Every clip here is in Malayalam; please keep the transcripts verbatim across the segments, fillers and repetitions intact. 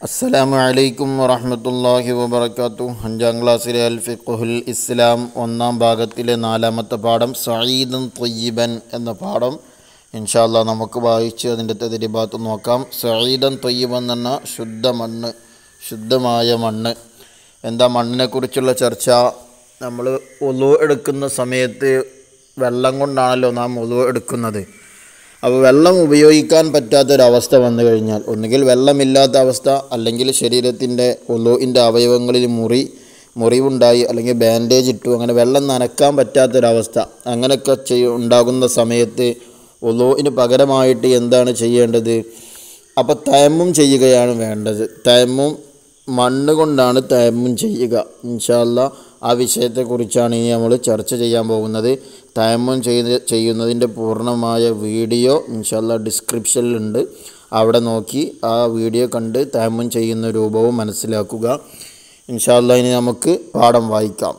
അസ്സലാമു അലൈക്കും വറഹ്മത്തുള്ളാഹി വബറകാതുഹു. അഞ്ചാം ക്ലാസ്സിലെ അൽ ഫിഖ്ഹുൽ ഇസ്ലാം ഒന്നാം ഭാഗത്തിലെ നാലാമത്തെ പാഠം സഈദൻ ത്വയ്യിബൻ എന്ന പാഠം ഇൻഷാ അല്ലാഹ് നമുക്ക് വായിച്ച് അതിൻ്റെ തദ്രീബാത്ത് നോക്കാം. സഈദൻ ത്വയ്യിബൻ എന്ന ശുദ്ധ മണ്ണ്, ശുദ്ധമായ മണ്ണ്. എന്താ മണ്ണിനെക്കുറിച്ചുള്ള ചർച്ച? നമ്മൾ വുളു എടുക്കുന്ന സമയത്ത് വെള്ളം കൊണ്ടാണല്ലോ നാം വുളു എടുക്കുന്നത്. അപ്പോൾ വെള്ളം ഉപയോഗിക്കാൻ പറ്റാത്തൊരവസ്ഥ വന്നു കഴിഞ്ഞാൽ, ഒന്നുകിൽ വെള്ളമില്ലാത്ത അവസ്ഥ, അല്ലെങ്കിൽ ശരീരത്തിൻ്റെ വുളുഇൻ്റെ അവയവങ്ങളിൽ മുറി മുറിവുണ്ടായി, അല്ലെങ്കിൽ ബാൻഡേജ് ഇട്ടു, അങ്ങനെ വെള്ളം നനക്കാൻ പറ്റാത്തൊരവസ്ഥ, അങ്ങനെയൊക്കെ ചെയ്യ ഉണ്ടാകുന്ന സമയത്ത് വുളുഇന് പകരമായിട്ട് എന്താണ് ചെയ്യേണ്ടത്? അപ്പോൾ തയമ്മും ചെയ്യുകയാണ് വേണ്ടത്. തയമ്മും മണ്ണ് കൊണ്ടാണ് തയമ്മും ചെയ്യുക. ഇൻഷാ അല്ലാഹ് ആ വിഷയത്തെക്കുറിച്ചാണ് ഇനി നമ്മൾ ചർച്ച ചെയ്യാൻ പോകുന്നത്. തയമ്മും ചെയ്ത് ചെയ്യുന്നതിൻ്റെ പൂർണ്ണമായ വീഡിയോ ഇൻഷാ അല്ലാഹ് ഡിസ്ക്രിപ്ഷനിലുണ്ട്. അവിടെ നോക്കി ആ വീഡിയോ കണ്ട് തയമ്മും ചെയ്യുന്ന രൂപവും മനസ്സിലാക്കുക. ഇൻഷാ അല്ലാഹ് ഇനി നമുക്ക് പാഠം വായിക്കാം.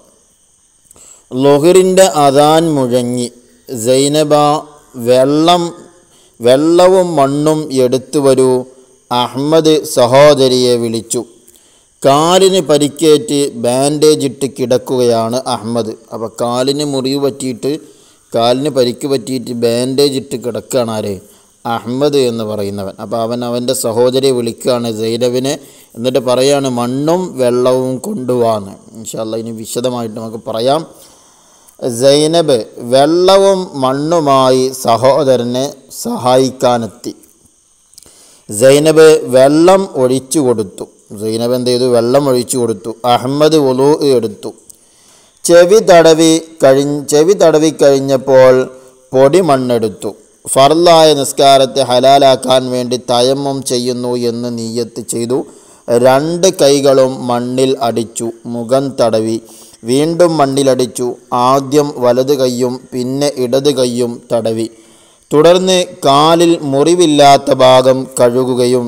ളുഹറിൻ്റെ അദാൻ മുഴങ്ങി. സൈനബ, വെള്ളം വെള്ളവും മണ്ണും എടുത്തു വരൂ. അഹ്മദ് സഹോദരിയെ വിളിച്ചു. കാലിന് പരിക്കേറ്റ് ബാൻഡേജ് ഇട്ട് കിടക്കുകയാണ് അഹ്മദ്. അപ്പോൾ കാലിന് മുറിവ് പറ്റിയിട്ട്, കാലിന് പരിക്ക് പറ്റിയിട്ട് ബാൻഡേജ് ഇട്ട് കിടക്കുകയാണ് ആര്? അഹ്മദ് എന്ന് പറയുന്നവൻ. അപ്പോൾ അവൻ അവൻ്റെ സഹോദരിയെ വിളിക്കുകയാണ്, സൈനബിനെ. എന്നിട്ട് പറയാണ് മണ്ണും വെള്ളവും കൊണ്ടുപോകാന്ന്. ഇൻഷാ അല്ലാഹ് ഇനി വിശദമായിട്ട് നമുക്ക് പറയാം. സൈനബ് വെള്ളവും മണ്ണുമായി സഹോദരനെ സഹായിക്കാനെത്തി. സൈനബ് വെള്ളം ഒഴിച്ചു കൊടുത്തു. സൈനബ് എന്ത് ചെയ്തു? വെള്ളം ഒഴിച്ചു കൊടുത്തു. അഹ്മദ് വുളു എടുത്തു. ചെവി തടവി കഴി ചെവി തടവി കഴിഞ്ഞപ്പോൾ പൊടി മണ്ണെടുത്തു. ഫർളായ നിസ്കാരത്തെ ഹലാലാക്കാൻ വേണ്ടി തയമ്മും ചെയ്യുന്നു എന്ന് നിയ്യത്ത് ചെയ്തു. രണ്ട് കൈകളും മണ്ണിൽ അടിച്ചു. മുഖം തടവി. വീണ്ടും മണ്ണിലടിച്ചു. ആദ്യം വലത് കൈയും പിന്നെ ഇടത് കൈയും തടവി. തുടർന്ന് കാലിൽ മുറിവില്ലാത്ത ഭാഗം കഴുകുകയും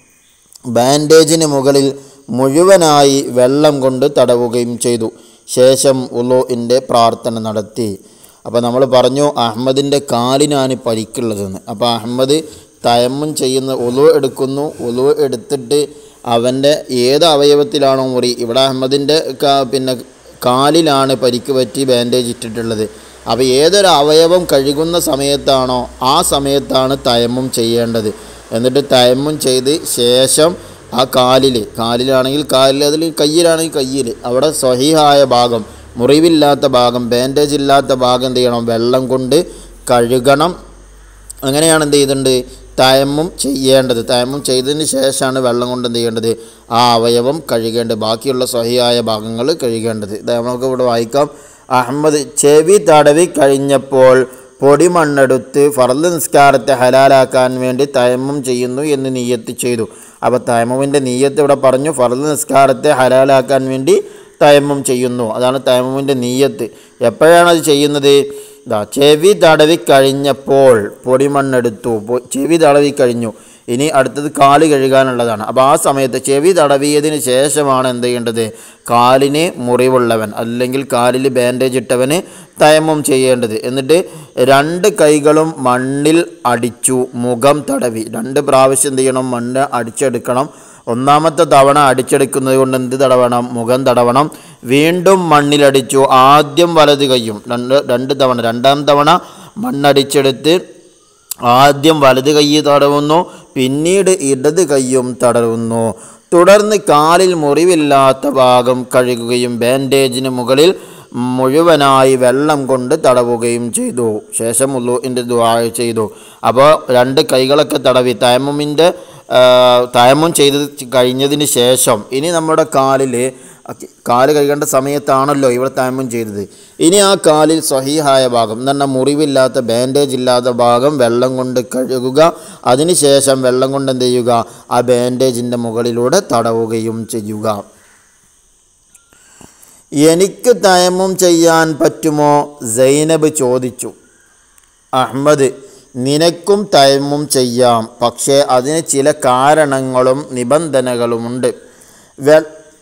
ബാൻഡേജിന് മുകളിൽ മുഴുവനായി വെള്ളം കൊണ്ട് തടവുകയും ചെയ്തു. ശേഷം വുളുഇൻ്റെ പ്രാർത്ഥന നടത്തി. അപ്പോൾ നമ്മൾ പറഞ്ഞു അഹ്മദിൻ്റെ കാലിനാണ് പരിക്കുള്ളതെന്ന്. അപ്പോൾ അഹ്മദ് തയമ്മും ചെയ്യുന്ന വുളു എടുക്കുന്നു. വുളു എടുത്തിട്ട് അവൻ്റെ ഏത് അവയവത്തിലാണോ മുറി, ഇവിടെ അഹ്മദിൻ്റെ പിന്നെ കാലിലാണ് പരിക്ക് പറ്റി ബാൻഡേജ് ഇട്ടിട്ടുള്ളത്. അപ്പോൾ ഏതൊരു അവയവം കഴുകുന്ന സമയത്താണോ ആ സമയത്താണ് തയമ്മും ചെയ്യേണ്ടത്. എന്നിട്ട് തയമ്മും ചെയ്ത് ശേഷം ആ കാലിൽ കാലിലാണെങ്കിൽ കാലിൽ, അതിൽ കയ്യിലാണെങ്കിൽ കയ്യിൽ, അവിടെ സ്വഹീഹായ ഭാഗം, മുറിവില്ലാത്ത ഭാഗം, ബാൻഡേജ് ഇല്ലാത്ത ഭാഗം എന്ത് ചെയ്യണം? വെള്ളം കൊണ്ട് കഴുകണം. അങ്ങനെയാണ് എന്ത് ചെയ്തിട്ടുണ്ട്? തയമ്മും ചെയ്യേണ്ടത്. തയമ്മും ചെയ്തതിന് ശേഷമാണ് വെള്ളം കൊണ്ട് എന്ത് ചെയ്യേണ്ടത്? ആ അവയവം കഴുകേണ്ടത്. ബാക്കിയുള്ള സ്വഹീഹായ ഭാഗങ്ങൾ കഴുകേണ്ടത്. ഇത് നമുക്ക് ഇവിടെ വായിക്കാം. അഹ്മദ് ചെവി തടവി കഴിഞ്ഞപ്പോൾ പൊടി മണ്ണെടുത്ത് ഫർള് നിസ്കാരത്തെ ഹലാലാക്കാൻ വേണ്ടി തയമ്മും ചെയ്യുന്നു എന്ന് നിയ്യത്ത് ചെയ്തു. അപ്പോൾ തയമ്മുവിൻ്റെ നിയ്യത്ത് ഇവിടെ പറഞ്ഞു. ഫർള് നിസ്കാരത്തെ ഹലാലാക്കാൻ വേണ്ടി തയമ്മും ചെയ്യുന്നു, അതാണ് തയമ്മുവിൻ്റെ നിയ്യത്ത്. എപ്പോഴാണ് അത് ചെയ്യുന്നത്? ഇതാ ചെവി തടവി കഴിഞ്ഞപ്പോൾ പൊടി മണ്ണെടുത്തു. ചെവി തടവി കഴിഞ്ഞു. ഇനി അടുത്തത് കാല് കഴുകാനുള്ളതാണ്. അപ്പോൾ ആ സമയത്ത് ചെവി തടവിയതിന് ശേഷമാണ് എന്ത് ചെയ്യേണ്ടത്? കാലിന് മുറിവുള്ളവൻ അല്ലെങ്കിൽ കാലിൽ ബാൻഡേജ് ഇട്ടവന് തയമ്മും ചെയ്യേണ്ടത്. എന്നിട്ട് രണ്ട് കൈകളും മണ്ണിൽ അടിച്ചു. മുഖം തടവി. രണ്ട് പ്രാവശ്യം എന്ത് ചെയ്യണം? മണ്ണ് അടിച്ചെടുക്കണം. ഒന്നാമത്തെ തവണ അടിച്ചെടുക്കുന്നത് കൊണ്ട് എന്ത് തടവണം? മുഖം തടവണം. വീണ്ടും മണ്ണിലടിച്ചു. ആദ്യം വലത് കൈയും രണ്ട് രണ്ട് തവണ രണ്ടാം തവണ മണ്ണടിച്ചെടുത്ത് ആദ്യം വലത് കൈ തടവുന്നു, പിന്നീട് ഇടത് കൈയും തടവുന്നു. തുടർന്ന് കാലിൽ മുറിവില്ലാത്ത ഭാഗം കഴുകുകയും ബാൻഡേജിന് മുകളിൽ മുഴുവനായി വെള്ളം കൊണ്ട് തടവുകയും ചെയ്തു. ശേഷം വുളുഇൻ്റെ ദുആ ചെയ്തു. അപ്പോൾ രണ്ട് കൈകളൊക്കെ തടവി തയമ്മുമിൻ്റെ തയമ്മും ചെയ്ത് കഴിഞ്ഞതിന് ശേഷം ഇനി നമ്മുടെ കാലിൽ കാല് കഴുകേണ്ട സമയത്താണല്ലോ ഇവിടെ തയമ്മും ചെയ്തത്. ഇനി ആ കാലിൽ സ്വഹീഹായ ഭാഗം എന്ന് പറഞ്ഞാൽ മുറിവില്ലാത്ത ബാൻഡേജ് ഇല്ലാത്ത ഭാഗം വെള്ളം കൊണ്ട് കഴുകുക. അതിനുശേഷം വെള്ളം കൊണ്ട് എന്ത് ചെയ്യുക? ആ ബാൻഡേജിൻ്റെ മുകളിലൂടെ തടവുകയും ചെയ്യുക. എനിക്ക് തയമ്മും ചെയ്യാൻ പറ്റുമോ? സൈനബ് ചോദിച്ചു. അഹ്മദ്, നിനക്കും തയമ്മും ചെയ്യാം, പക്ഷേ അതിന് ചില കാരണങ്ങളും നിബന്ധനകളുമുണ്ട്. വെ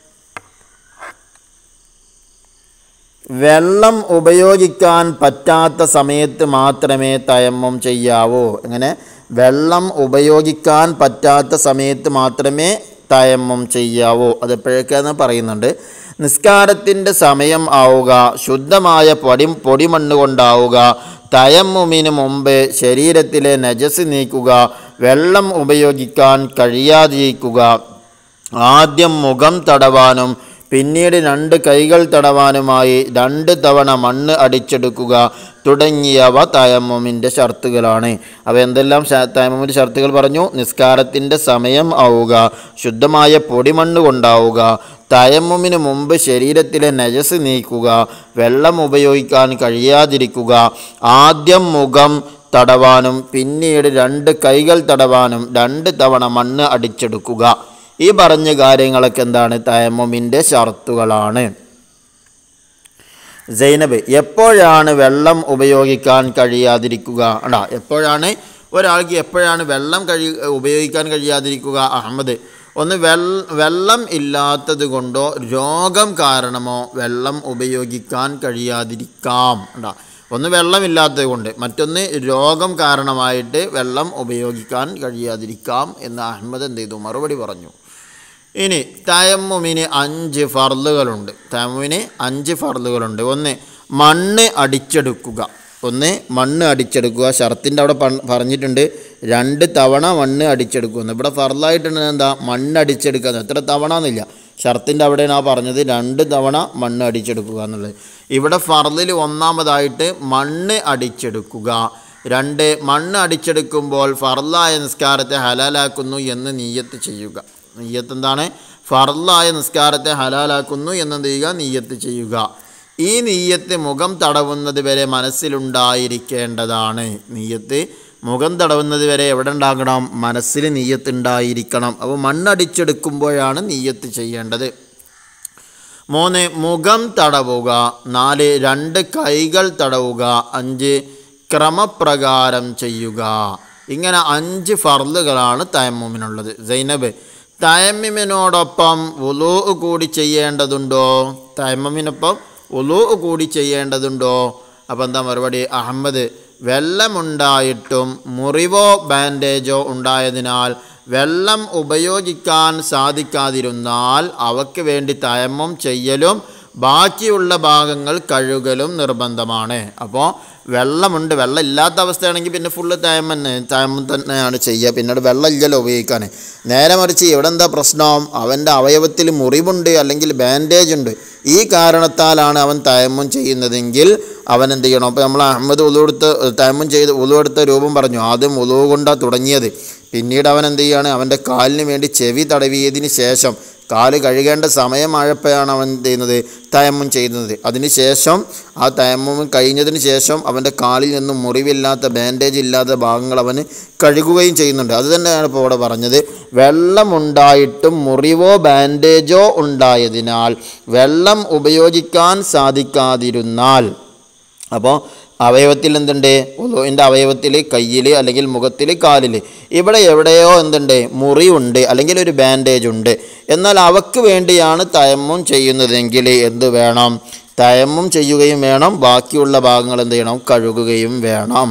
വെള്ളം ഉപയോഗിക്കാൻ പറ്റാത്ത സമയത്ത് മാത്രമേ തയമ്മും ചെയ്യാവൂ. അങ്ങനെ വെള്ളം ഉപയോഗിക്കാൻ പറ്റാത്ത സമയത്ത് മാത്രമേ തയമ്മും ചെയ്യാവൂ. അതെപ്പോഴൊക്കെയെന്ന് പറയുന്നുണ്ട്. നിസ്കാരത്തിൻ്റെ സമയം ആവുക, ശുദ്ധമായ പൊടി പൊടിമണ്ണ് കൊണ്ടാവുക, തയമ്മുമിന് മുമ്പ് ശരീരത്തിലെ നജസ് നീക്കുക, വെള്ളം ഉപയോഗിക്കാൻ കഴിയാതിരിക്കുക, ആദ്യം മുഖം തടവാനും പിന്നീട് രണ്ട് കൈകൾ തടവാനുമായി രണ്ട് തവണ മണ്ണ് അടിച്ചെടുക്കുക തുടങ്ങിയവ തയമ്മുമിൻ്റെ ഷർത്തുകളാണ്. അവ എന്തെല്ലാം തയമ്മുമിൻ്റെ ഷർത്തുകൾ പറഞ്ഞു? നിസ്കാരത്തിൻ്റെ സമയം ആവുക, ശുദ്ധമായ പൊടിമണ്ണ് കൊണ്ടാവുക, തയമ്മുമിന് മുമ്പ് ശരീരത്തിലെ നജസ് നീക്കുക, വെള്ളം ഉപയോഗിക്കാൻ കഴിയാതിരിക്കുക, ആദ്യം മുഖം തടവാനും പിന്നീട് രണ്ട് കൈകൾ തടവാനും രണ്ട് തവണ മണ്ണ് അടിച്ചെടുക്കുക. ഈ പറഞ്ഞ കാര്യങ്ങളൊക്കെ എന്താണ്? തയമ്മുമിൻ്റെ ഷർത്തുകളാണ്. സൈനബ്, എപ്പോഴാണ് വെള്ളം ഉപയോഗിക്കാൻ കഴിയാതിരിക്കുക? അടാ എപ്പോഴാണ് ഒരാൾക്ക് എപ്പോഴാണ് വെള്ളം കഴി ഉപയോഗിക്കാൻ കഴിയാതിരിക്കുക? അഹമ്മദ്, ഒന്ന് വെള്ളം ഇല്ലാത്തത് കൊണ്ടോ രോഗം കാരണമോ വെള്ളം ഉപയോഗിക്കാൻ കഴിയാതിരിക്കാം. അടാ ഒന്ന് വെള്ളമില്ലാത്തത് കൊണ്ട്, മറ്റൊന്ന് രോഗം കാരണമായിട്ട് വെള്ളം ഉപയോഗിക്കാൻ കഴിയാതിരിക്കാം എന്ന് അഹമ്മദ് എന്ത് ചെയ്തു? മറുപടി പറഞ്ഞു. ഇനി തയമ്മുമിന് അഞ്ച് ഫർളുകളുണ്ട്. തയമ്മുമിന് അഞ്ച് ഫർളുകളുണ്ട്. ഒന്ന് മണ്ണ് അടിച്ചെടുക്കുക. ഒന്ന് മണ്ണ് അടിച്ചെടുക്കുക. ഷർത്തിൻ്റെ അവിടെ പറഞ്ഞിട്ടുണ്ട് രണ്ട് തവണ മണ്ണ് അടിച്ചെടുക്കുമെന്ന്. ഇവിടെ ഫർളായിട്ടുണ്ട് എന്താ? മണ്ണ് അടിച്ചെടുക്കുക. എത്ര തവണ എന്നില്ല, ഷർത്തിൻ്റെ അവിടെയാണ് ആ പറഞ്ഞത് രണ്ട് തവണ മണ്ണ് അടിച്ചെടുക്കുക എന്നുള്ളത്. ഇവിടെ ഫർളിൽ ഒന്നാമതായിട്ട് മണ്ണ് അടിച്ചെടുക്കുക. രണ്ട്, മണ്ണ് അടിച്ചെടുക്കുമ്പോൾ ഫർളായ നിസ്കാരത്തെ ഹലാലാക്കുന്നു എന്ന് നിയ്യത്ത് ചെയ്യുക. നിയ്യത്ത് എന്താണ്? ഫർളായ നിസ്കാരത്തെ ഹലാലാക്കുന്നു എന്നെന്ത് ചെയ്യുക? നിയ്യത്ത് ചെയ്യുക. ഈ നിയ്യത്ത് മുഖം തടവുന്നത് വരെ മനസ്സിലുണ്ടായിരിക്കേണ്ടതാണ്. നിയ്യത്ത് മുഖം തടവുന്നത് വരെ എവിടെ ഉണ്ടാകണം? മനസ്സിൽ നിയ്യത്ത് ഉണ്ടായിരിക്കണം. അപ്പോൾ മണ്ണടിച്ചെടുക്കുമ്പോഴാണ് നിയ്യത്ത് ചെയ്യേണ്ടത്. മൂന്ന്, മുഖം തടവുക. നാല്, രണ്ട് കൈകൾ തടവുക. അഞ്ച്, ക്രമപ്രകാരം ചെയ്യുക. ഇങ്ങനെ അഞ്ച് ഫർളുകളാണ് തയമ്മുമിനുള്ളത്. സൈനബ്, തയമ്മുമിനോടൊപ്പം വുളൂ കൂടി ചെയ്യേണ്ടതുണ്ടോ? തയമ്മുമിനൊപ്പം വുളൂ കൂടി ചെയ്യേണ്ടതുണ്ടോ? അപ്പോൾ എന്താ മറുപടി? അഹമ്മദ്, വെള്ളമുണ്ടായിട്ടും മുറിവോ ബാൻഡേജോ ഉണ്ടായതിനാൽ വെള്ളം ഉപയോഗിക്കാൻ സാധിക്കാതിരുന്നാൽ അവയ്ക്ക് വേണ്ടി തയമ്മും ചെയ്യലും ബാക്കിയുള്ള ഭാഗങ്ങൾ കഴുകലും നിർബന്ധമാണ്. അപ്പോൾ വെള്ളമുണ്ട്, വെള്ളം ഇല്ലാത്ത അവസ്ഥയാണെങ്കിൽ പിന്നെ ഫുള്ള് തയമ്മ തയമ്മം തന്നെയാണ് ചെയ്യുക. പിന്നീട് വെള്ളം ഇല്ലല്ലോ ഉപയോഗിക്കാൻ. നേരെ മറിച്ച് ഇവിടെ എന്താ പ്രശ്നം? അവൻ്റെ അവയവത്തിൽ മുറിവുണ്ട് അല്ലെങ്കിൽ ബാൻഡേജ് ഉണ്ട്. ഈ കാരണത്താലാണ് അവൻ തയമ്മം ചെയ്യുന്നതെങ്കിൽ അവൻ എന്ത് ചെയ്യണം? അപ്പോൾ നമ്മൾ അഹമ്മദ് ഉളു എടുത്ത് തയമ്മം ചെയ്ത് ഉളു എടുത്ത രൂപം പറഞ്ഞു. ആദ്യം ഉളു കൊണ്ടാണ് തുടങ്ങിയത്. പിന്നീട് അവൻ എന്ത് ചെയ്യാണ്? അവൻ്റെ കാലിന് വേണ്ടി ചെവി തടവിയതിന് ശേഷം കാല് കഴുകേണ്ട സമയമായപ്പോഴാണ് അവൻ എന്ത് ചെയ്യുന്നത്? തയമ്മും ചെയ്യുന്നത്. അതിന് ശേഷം ആ തയമ്മും കഴിഞ്ഞതിന് ശേഷം അവൻ്റെ കാലിൽ നിന്നും മുറിവില്ലാത്ത ബാൻഡേജ് ഇല്ലാത്ത ഭാഗങ്ങൾ അവന് കഴുകുകയും ചെയ്യുന്നുണ്ട്. അത് തന്നെയാണ് ഇപ്പോൾ ഇവിടെ പറഞ്ഞത്. വെള്ളമുണ്ടായിട്ടും മുറിവോ ബാൻഡേജോ ഉണ്ടായതിനാൽ വെള്ളം ഉപയോഗിക്കാൻ സാധിക്കാതിരുന്നാൽ, അപ്പോൾ അവയവത്തിൽ എന്തുണ്ട്? വുളൂഇൻ്റെ അവയവത്തിൽ കയ്യിൽ അല്ലെങ്കിൽ മുഖത്തിൽ കാലിൽ ഇവിടെ എവിടെയോ എന്തുണ്ട്? മുറിവുണ്ട് അല്ലെങ്കിൽ ഒരു ബാൻഡേജ് ഉണ്ട്. എന്നാൽ അവക്ക് വേണ്ടിയാണ് തയമ്മും ചെയ്യുന്നതെങ്കിൽ എന്ത് വേണം? തയമ്മും ചെയ്യുകയും വേണം. ബാക്കിയുള്ള ഭാഗങ്ങൾ എന്ത് ചെയ്യണം? കഴുകുകയും വേണം.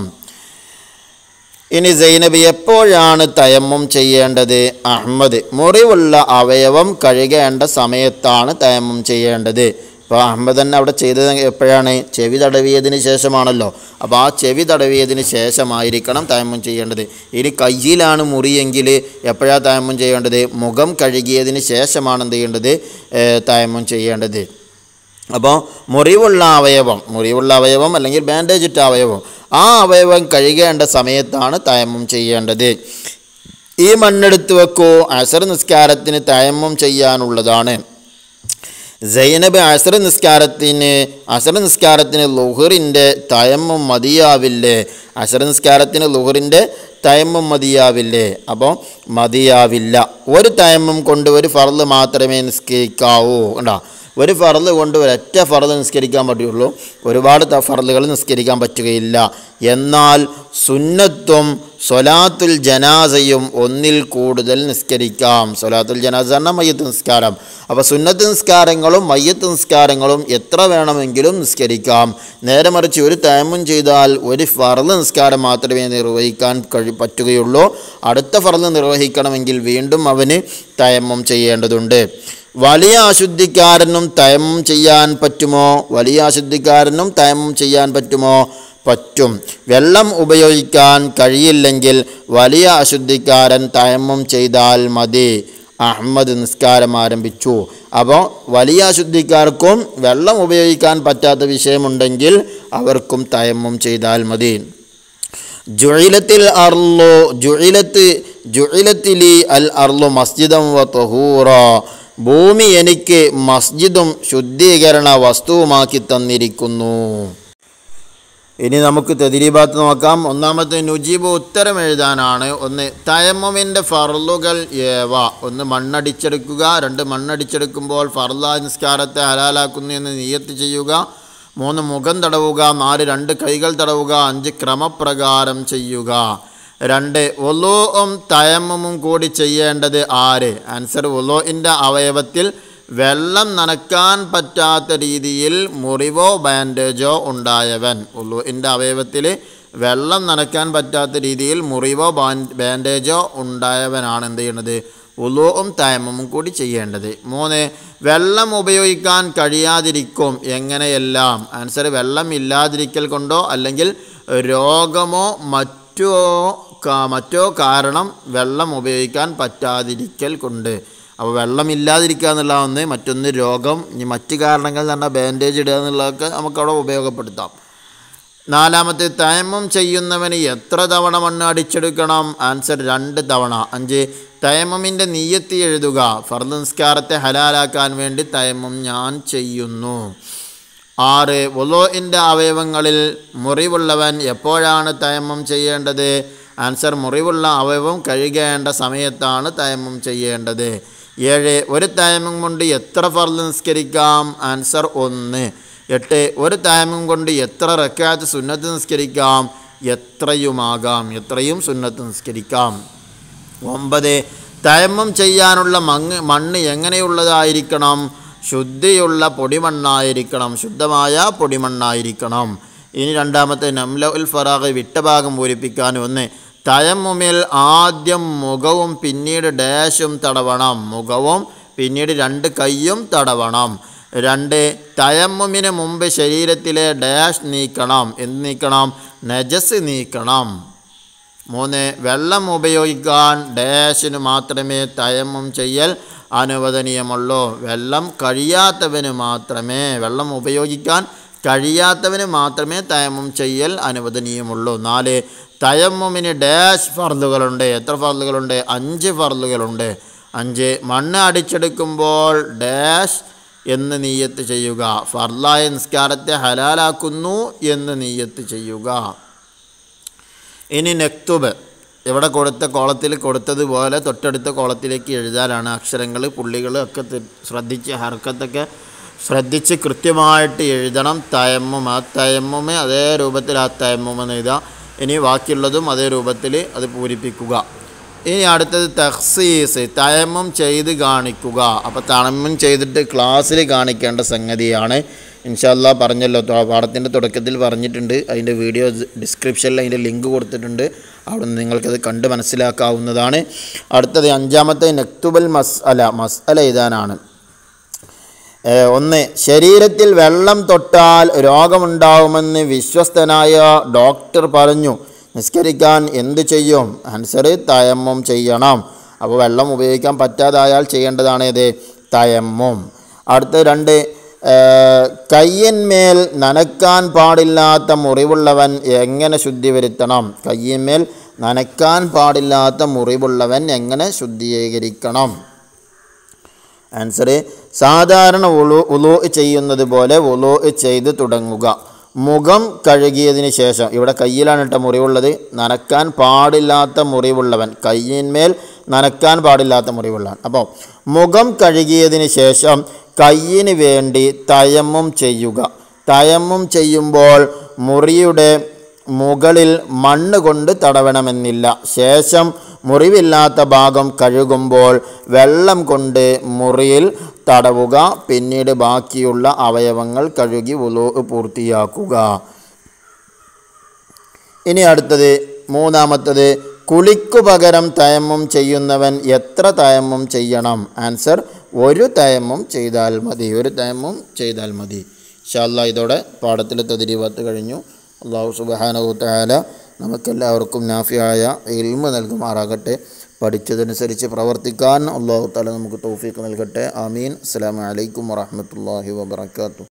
ഇനി സൈനബ്, എപ്പോഴാണ് തയമ്മും ചെയ്യേണ്ടത്? അഹമ്മദ്, മുറിവുള്ള അവയവം കഴുകേണ്ട സമയത്താണ് തയമ്മും ചെയ്യേണ്ടത്. അപ്പോൾ അഹമ്മദ് തന്നെ അവിടെ ചെയ്തത് എപ്പോഴാണ്? ചെവി തടവിയതിന് ശേഷമാണല്ലോ. അപ്പോൾ ആ ചെവി തടവിയതിന് ശേഷമായിരിക്കണം തയമ്മും ചെയ്യേണ്ടത്. ഇനി കയ്യിലാണ് മുറിയെങ്കിൽ എപ്പോഴാണ് തയമ്മും ചെയ്യേണ്ടത്? മുഖം കഴുകിയതിന് ശേഷമാണ് എന്ത് ചെയ്യേണ്ടത്? തയമ്മും ചെയ്യേണ്ടത്. അപ്പോൾ മുറിവുള്ള അവയവം മുറിവുള്ള അവയവം അല്ലെങ്കിൽ ബാൻഡേജ് ഇട്ട അവയവം ആ അവയവം കഴുകേണ്ട സമയത്താണ് തയമ്മും ചെയ്യേണ്ടത്. ഈ മണ്ണെടുത്ത് വെക്കൂ. അസർ നിസ്കാരത്തിന് തയമ്മും ചെയ്യാനുള്ളതാണ്. സൈനബ്, അസർ നിസ്കാരത്തിന് അസർ നിസ്കാരത്തിന് ളുഹറിൻ്റെ തയമ്മും മതിയാവില്ലേ? അസർ നിസ്കാരത്തിന് ളുഹറിൻ്റെ തയമ്മും മതിയാവില്ലേ? അപ്പോൾ മതിയാവില്ല. ഒരു തയമ്മും കൊണ്ട് ഒരു ഫർള് മാത്രമേ നിസ്കരിക്കാവൂ. കണ്ടോ? ഒരു ഫർള് കൊണ്ട് ഒരൊറ്റ ഫർള് നിസ്കരിക്കാൻ പറ്റുള്ളൂ, ഒരുപാട് ഫർളുകൾ നിസ്കരിക്കാൻ പറ്റുകയില്ല. എന്നാൽ സുന്നത്തും സ്വലാത്തുൽ ജനാസയും ഒന്നിൽ കൂടുതൽ നിസ്കരിക്കാം. സ്വലാത്തുൽ ജനാസ എന്ന മയ്യത്ത് നിസ്കാരം. അപ്പോൾ സുന്നത്ത് നിസ്കാരങ്ങളും മയ്യത്ത് നിസ്കാരങ്ങളും എത്ര വേണമെങ്കിലും നിസ്കരിക്കാം. നേരെ മറിച്ച് ഒരു തയമ്മും ചെയ്താൽ ഒരു ഫർള് നിസ്കാരം മാത്രമേ നിർവഹിക്കാൻ കഴി പറ്റുകയുള്ളൂ. അടുത്ത ഫർള് നിർവഹിക്കണമെങ്കിൽ വീണ്ടും അവന് തയമ്മും ചെയ്യേണ്ടതുണ്ട്. വലിയ അശുദ്ധിക്കാരനും തയമ്മും ചെയ്യാൻ പറ്റുമോ? വലിയ അശുദ്ധിക്കാരനും തയമ്മും ചെയ്യാൻ പറ്റുമോ? പറ്റും. വെള്ളം ഉപയോഗിക്കാൻ കഴിയില്ലെങ്കിൽ വലിയ അശുദ്ധിക്കാരൻ തയമ്മും ചെയ്താൽ മതി. അഹ്മദ് നിസ്കാരം ആരംഭിച്ചു. അപ്പോൾ വലിയ അശുദ്ധിക്കാർക്കും വെള്ളം ഉപയോഗിക്കാൻ പറ്റാത്ത വിഷയമുണ്ടെങ്കിൽ അവർക്കും തയമ്മും ചെയ്താൽ മതി. ജുഇലത്തിൽ അർളു ജുഇലത്ത് ജുഇലത്തിലി അൽ അർളു മസ്ജിദം വ തഹൂറ. ഭൂമി എനിക്ക് മസ്ജിദും ശുദ്ധീകരണ വസ്തുവുമാക്കി തന്നിരിക്കുന്നു. ഇനി നമുക്ക് തദ്രീബാത്ത് നോക്കാം. ഒന്നാമത്തെ നുജീബ് ഉത്തരം എഴുതാനാണ്. ഒന്ന്, തയമ്മുമിൻ്റെ ഫർളുകൾ ഏവ. ഒന്ന്, മണ്ണടിച്ചെടുക്കുക. രണ്ട്, മണ്ണടിച്ചെടുക്കുമ്പോൾ ഫർളായ നിസ്കാരത്തെ ഹലാലാക്കുന്നു എന്ന് നിയ്യത്ത് ചെയ്യുക. മൂന്ന്, മുഖം തടവുക. നാല്, രണ്ട് കൈകൾ തടവുക. അഞ്ച്, ക്രമപ്രകാരം ചെയ്യുക. രണ്ട്, വുളൂഉം തയമ്മുമും കൂടി ചെയ്യേണ്ടത് ആര്? ആൻസർ, വുളൂഇൻ്റെ അവയവത്തിൽ വെള്ളം നനക്കാൻ പറ്റാത്ത രീതിയിൽ മുറിവോ ബാൻഡേജോ ഉണ്ടായവൻ. വുളൂഇൻ്റെ അവയവത്തിൽ വെള്ളം നനക്കാൻ പറ്റാത്ത രീതിയിൽ മുറിവോ ബാൻഡേജോ ഉണ്ടായവനാണ് എന്ത് ചെയ്യേണ്ടത്? വുളൂഉം തയമ്മുമും കൂടി ചെയ്യേണ്ടത്. മൂന്ന്, വെള്ളം ഉപയോഗിക്കാൻ കഴിയാതിരിക്കും. എങ്ങനെയെല്ലാം? ആൻസർ, വെള്ളം ഇല്ലാതിരിക്കൽ കൊണ്ടോ അല്ലെങ്കിൽ രോഗമോ മറ്റോ മറ്റോ കാരണം വെള്ളം ഉപയോഗിക്കാൻ പറ്റാതിരിക്കൽ കൊണ്ട്. അപ്പോൾ വെള്ളം ഇല്ലാതിരിക്കുക എന്നുള്ള ഒന്ന്, മറ്റൊന്ന് രോഗം, ഇനി മറ്റ് കാരണങ്ങൾ എന്ന് പറഞ്ഞാൽ ബാൻഡേജ് ഇടുക എന്നുള്ളതൊക്കെ നമുക്കവിടെ ഉപയോഗപ്പെടുത്താം. നാലാമത്തെ, തയമ്മും ചെയ്യുന്നവന് എത്ര തവണ മണ്ണ് അടിച്ചെടുക്കണം? ആൻസർ, രണ്ട് തവണ. അഞ്ച്, തയമ്മുമിൻ്റെ നിയ്യത്ത് എഴുതുക. ഫർള് നിസ്കാരത്തെ ഹലാലാക്കാൻ വേണ്ടി തയമ്മും ഞാൻ ചെയ്യുന്നു. ആറ്, വുളൂഇൻ്റെ അവയവങ്ങളിൽ മുറിവുള്ളവൻ എപ്പോഴാണ് തയമ്മും ചെയ്യേണ്ടത്? ആൻസർ, മുറിവുള്ള അവയവം കഴുകേണ്ട സമയത്താണ് തയമ്മും ചെയ്യേണ്ടത്. ഏഴ്, ഒരു തയമ്മും കൊണ്ട് എത്ര ഫർള് നിസ്കരിക്കാം? ആൻസർ, ഒന്ന്. എട്ട്, ഒരു തയമ്മും കൊണ്ട് എത്ര റക്അത്ത് സുന്നത്ത് നിസ്കരിക്കാം? എത്രയുമാകാം, എത്രയും സുന്നത്ത് നിസ്കരിക്കാം. ഒമ്പത്, തയമ്മും ചെയ്യാനുള്ള മണ്ണ് മണ്ണ് എങ്ങനെയുള്ളതായിരിക്കണം? ശുദ്ധിയുള്ള പൊടിമണ്ണായിരിക്കണം, ശുദ്ധമായ പൊടിമണ്ണായിരിക്കണം. ഇനി രണ്ടാമത്തെ, നംല ഉൽ ഫറാഖ് വിട്ട ഭാഗം പൂരിപ്പിക്കാൻ. ഒന്ന്, തയമ്മുമിൽ ആദ്യം മുഖവും പിന്നീട് ഡാഷും തടവണം. മുഖവും പിന്നീട് രണ്ട് കൈയും തടവണം. രണ്ട്, തയമ്മുമിന് മുമ്പ് ശരീരത്തിലെ ഡാഷ് നീക്കണം. എന്ത് നീക്കണം? നജസ് നീക്കണം. മൂന്ന്, വെള്ളം ഉപയോഗിക്കാൻ ഡാഷിന് മാത്രമേ തയമ്മും ചെയ്യൽ അനുവദനീയമുള്ളൂ. വെള്ളം കഴിയാത്തവന് മാത്രമേ വെള്ളം ഉപയോഗിക്കാൻ കഴിയാത്തവന് മാത്രമേ തയമ്മും ചെയ്യൽ അനുവദനീയമുള്ളൂ. നാല്, തയമ്മുമിന് ഡാഷ് ഫർളുകളുണ്ട്. എത്ര ഫർളുകളുണ്ട്? അഞ്ച് ഫർളുകളുണ്ട്. അഞ്ച്, മണ്ണ് അടിച്ചെടുക്കുമ്പോൾ ഡാഷ് എന്ന് നിയ്യത്ത് ചെയ്യുക. ഫർളായ നിസ്കാരത്തെ ഹലാലാക്കുന്നു എന്ന് നിയ്യത്ത് ചെയ്യുക. ഇനി നക്തുബ്. ഇവിടെ കൊടുത്ത കോളത്തിൽ കൊടുത്തതുപോലെ തൊട്ടടുത്ത കോളത്തിലേക്ക് എഴുതാനാണ്. അക്ഷരങ്ങൾ പുള്ളികൾ ഒക്കെ ശ്രദ്ധിച്ച് ഹർക്കത്തൊക്കെ ശ്രദ്ധിച്ച് കൃത്യമായിട്ട് എഴുതണം. തയമ്മും, ആ തയമ്മുമേ അതേ രൂപത്തിൽ ആ തയമ്മുമെന്ന് എഴുതാം. ഇനി ബാക്കിയുള്ളതും അതേ രൂപത്തിൽ അത് പൂരിപ്പിക്കുക. ഇനി അടുത്തത് തഖ്സീസ്, തയമ്മും ചെയ്ത് കാണിക്കുക. അപ്പോൾ തയമ്മും ചെയ്തിട്ട് ക്ലാസ്സിൽ കാണിക്കേണ്ട സംഗതിയാണ്. ഇൻഷാ അല്ലാഹ് പറഞ്ഞല്ലോ, പാഠത്തിൻ്റെ തുടക്കത്തിൽ പറഞ്ഞിട്ടുണ്ട്. അതിൻ്റെ വീഡിയോ ഡിസ്ക്രിപ്ഷനിൽ അതിൻ്റെ ലിങ്ക് കൊടുത്തിട്ടുണ്ട്. അവിടെ നിന്ന് നിങ്ങൾക്കത് കണ്ട് മനസ്സിലാക്കാവുന്നതാണ്. അടുത്തത് അഞ്ചാമത്തെ നക്തുബൽ മസ്അല, മസ്അല എഴുതാനാണ്. ഒന്ന്, ശരീരത്തിൽ വെള്ളം തൊട്ടാൽ രോഗമുണ്ടാവുമെന്ന് വിശ്വസ്തനായ ഡോക്ടർ പറഞ്ഞു. നിസ്കരിക്കാൻ എന്ത് ചെയ്യും? ആൻസർ, തയമ്മും ചെയ്യണം. അപ്പോൾ വെള്ളം ഉപയോഗിക്കാൻ പറ്റാതായാൽ ചെയ്യേണ്ടതാണ് ഇത് തയമ്മും. അടുത്ത രണ്ട്, കയ്യന്മേൽ നനക്കാൻ പാടില്ലാത്ത മുറിവുള്ളവൻ എങ്ങനെ ശുദ്ധി വരുത്തണം? കയ്യന്മേൽ നനക്കാൻ പാടില്ലാത്ത മുറിവുള്ളവൻ എങ്ങനെ ശുദ്ധീകരിക്കണം? ആൻസർ, സാധാരണ വുളു വുളു ചെയ്യുന്നത് പോലെ വുളു ചെയ്ത് തുടങ്ങുക. മുഖം കഴുകിയതിന് ശേഷം, ഇവിടെ കയ്യിലാണ് കേട്ടോ മുറിവുള്ളത്. നനക്കാൻ പാടില്ലാത്ത മുറിവുള്ളവൻ, കയ്യിന്മേൽ നനക്കാൻ പാടില്ലാത്ത മുറിവുള്ളതാണ്. അപ്പോൾ മുഖം കഴുകിയതിന് ശേഷം കയ്യിന് വേണ്ടി തയമ്മും ചെയ്യുക. തയമ്മും ചെയ്യുമ്പോൾ മുറിയുടെ മുകളിൽ മണ്ണ് കൊണ്ട് തടവണമെന്നില്ല. ശേഷം മുറിവില്ലാത്ത ഭാഗം കഴുകുമ്പോൾ വെള്ളം കൊണ്ട് മുറിയിൽ തടവുക. പിന്നീട് ബാക്കിയുള്ള അവയവങ്ങൾ കഴുകി വുളൂ പൂർത്തിയാക്കുക. ഇനി അടുത്തത് മൂന്നാമത്തത്, കുളിക്കു പകരം തയമ്മും ചെയ്യുന്നവൻ എത്ര തയമ്മും ചെയ്യണം? ആൻസർ, ഒരു തയമ്മും ചെയ്താൽ മതി. ഒരു തയമ്മും ചെയ്താൽ മതി. ഇൻഷാ അല്ലാഹ് ഇതോടെ പാഠത്തിലെ തദ്രീബാത്ത് കഴിഞ്ഞു. അല്ലാഹു സുബ്ഹാനഹു വ തആല നമുക്കെല്ലാവർക്കും നാഫിയായ ഇൽമ് നൽകുമാറാകട്ടെ. പഠിച്ചതനുസരിച്ച് പ്രവർത്തിക്കാൻ അല്ലാഹു തആല നമുക്ക് തൗഫീഖ് നൽകട്ടെ. ആമീൻ. അസ്സലാമു അലൈക്കും വറഹ്മത്തുള്ളാഹി വബറകാതുഹു.